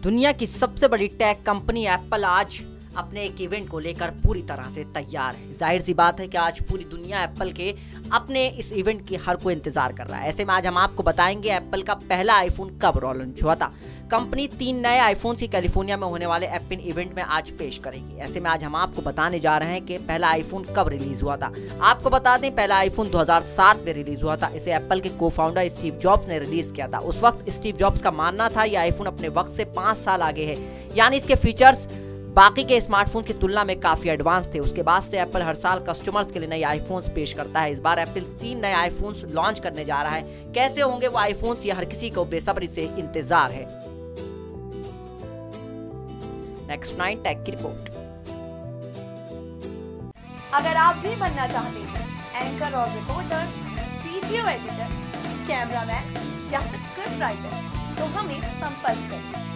दुनिया की सबसे बड़ी टेक कंपनी एप्पल आज अपने एक इवेंट को लेकर पूरी तरह से तैयार है। जाहिर सी बात है कि आज पूरी दुनिया एप्पल के अपने इस इवेंट की हर कोई इंतजार कर रहा है। ऐसे में आज हम आपको बताएंगे एप्पल का पहला आईफोन कब लॉन्च हुआ था। कंपनी 3 नए आईफोन की कैलिफोर्निया में होने वाले एप्पल इवेंट में आज पेश करेगी। ऐसे में आज हम आपको बताने जा रहे हैं कि पहला आईफोन कब रिलीज हुआ था। आपको बता दें, पहला आईफोन 2007 में रिलीज हुआ था। इसे एप्पल के को फाउंडर स्टीव जॉब्स ने रिलीज किया था। उस वक्त स्टीव जॉब्स का मानना था यह आईफोन अपने वक्त से 5 साल आगे है, यानी इसके फीचर्स बाकी के स्मार्टफोन की तुलना में काफी एडवांस थे। उसके बाद से एप्पल हर साल कस्टमर्स के लिए नए आईफोन्स पेश करता है। इस बार एप्पल 3 नए आईफोन्स लॉन्च करने जा रहा है। कैसे होंगे वो आईफोन्स, ये हर किसी को बेसब्री से इंतजार है। नेक्स्ट 9 टेक की रिपोर्ट। अगर आप भी बनना चाहते हैं एंकर और रिपोर्टर, वीडियो एडिटर, कैमरामैन या फिर स्क्रिप्ट राइटर, तो हमें संपर्क करें।